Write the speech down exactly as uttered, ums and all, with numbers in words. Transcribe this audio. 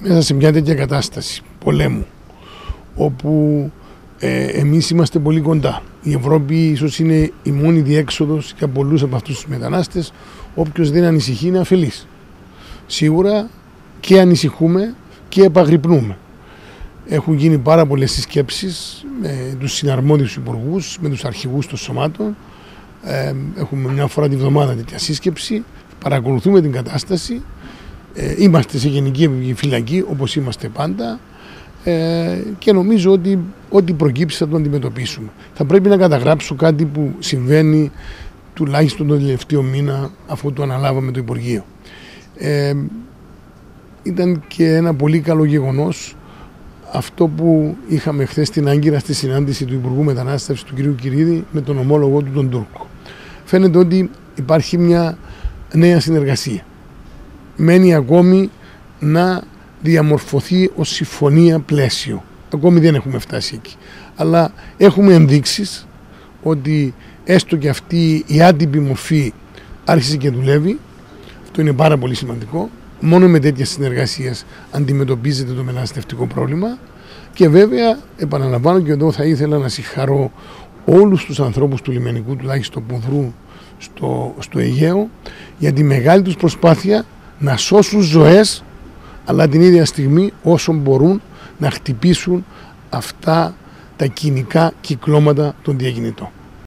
μέσα σε μια τέτοια κατάσταση πολέμου, όπου ε, εμείς είμαστε πολύ κοντά. Η Ευρώπη ίσως είναι η μόνη διέξοδος για πολλούς από αυτούς τους μετανάστες. Όποιος δεν ανησυχεί είναι αφελής. Σίγουρα και ανησυχούμε και επαγρυπνούμε. Έχουν γίνει πάρα πολλές συσκέψεις με τους συναρμόδιους υπουργούς, με τους αρχηγούς των σωμάτων. Ε, έχουμε μια φορά τη βδομάδα τέτοια σύσκεψη. Παρακολουθούμε την κατάσταση. Ε, είμαστε σε γενική επιφυλακή, όπως είμαστε πάντα. Ε, και νομίζω ότι ό,τι προκύψει θα το αντιμετωπίσουμε. Θα πρέπει να καταγράψω κάτι που συμβαίνει τουλάχιστον τον τελευταίο μήνα, αφού το αναλάβαμε το Υπουργείο. Ε, ήταν και ένα πολύ καλό γεγονός αυτό που είχαμε χθες στην Άγκυρα στη συνάντηση του Υπουργού Μετανάστευσης του κ. Κυρίδη με τον ομόλογο του τον Τούρκο. Φαίνεται ότι υπάρχει μια νέα συνεργασία. Μένει ακόμη να διαμορφωθεί ως συμφωνία πλαίσιο. Ακόμη δεν έχουμε φτάσει εκεί. Αλλά έχουμε ενδείξεις ότι έστω και αυτή η άτυπη μορφή άρχισε και δουλεύει. Αυτό είναι πάρα πολύ σημαντικό. Μόνο με τέτοιες συνεργασίες αντιμετωπίζεται το μεταναστευτικό πρόβλημα. Και βέβαια, επαναλαμβάνω, και εδώ θα ήθελα να συγχαρώ όλους τους ανθρώπους του λιμενικού, τουλάχιστον που δρούν στο, στο Αιγαίο, για τη μεγάλη τους προσπάθεια να σώσουν ζωές, αλλά την ίδια στιγμή όσο μπορούν να χτυπήσουν αυτά τα κοινικά κυκλώματα των διακινητών.